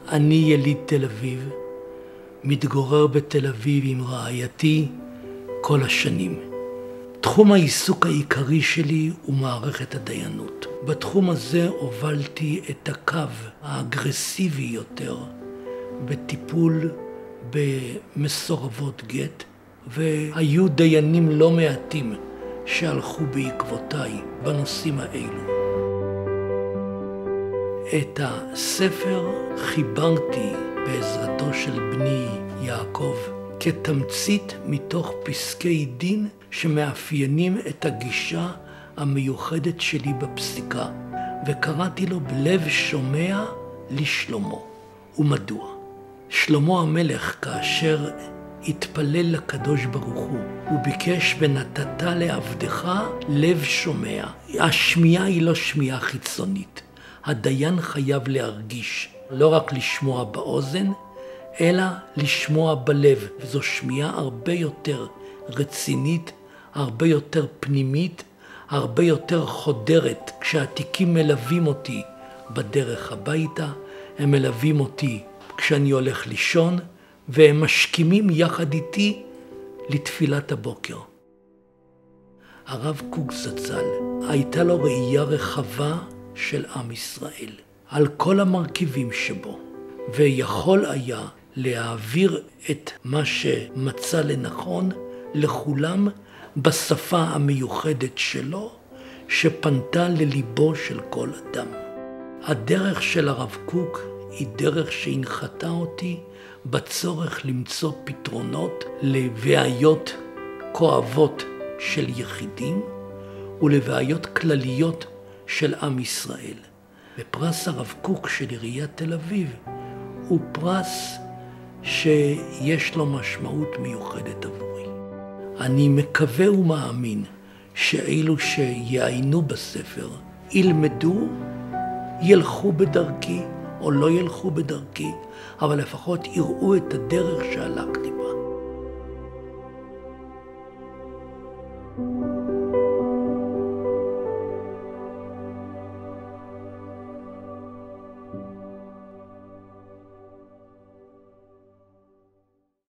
אני יליד תל אביב, מתגורר בתל אביב עם רעייתי כל השנים. תחום העיסוק העיקרי שלי הוא מערכת הדיינות. בתחום הזה הובלתי את הקו האגרסיבי יותר בטיפול במסורבות גט, והיו דיינים לא מעטים שהלכו בעקבותיי בנושאים האלו. את הספר חיברתי בעזרתו של בני יעקב כתמצית מתוך פסקי דין שמאפיינים את הגישה המיוחדת שלי בפסיקה, וקראתי לו בלב שומע לשלמה. ומדוע? שלמה המלך, כאשר התפלל לקדוש ברוך הוא ביקש ונתת לעבדך לב שומע. השמיעה היא לא שמיעה חיצונית. הדיין חייב להרגיש, לא רק לשמוע באוזן, אלא לשמוע בלב. וזו שמיעה הרבה יותר רצינית, הרבה יותר פנימית, הרבה יותר חודרת. כשהתיקים מלווים אותי בדרך הביתה, הם מלווים אותי כשאני הולך לישון, והם משכימים יחד איתי לתפילת הבוקר. הרב קוק זצ"ל, הייתה לו ראייה רחבה של עם ישראל, על כל המרכיבים שבו, ויכול היה להעביר את מה שמצא לנכון לכולם בשפה המיוחדת שלו, שפנתה לליבו של כל אדם. הדרך של הרב קוק היא דרך שהנחתה אותי בצורך למצוא פתרונות לבעיות כואבות של יחידים ולבעיות כלליות של עם ישראל. ופרס הרב קוק של עיריית תל אביב הוא פרס שיש לו משמעות מיוחדת עבורי. אני מקווה ומאמין שאלו שיעיינו בספר ילמדו, ילכו בדרכי או לא ילכו בדרכי, אבל לפחות יראו את הדרך שהלכתי בה.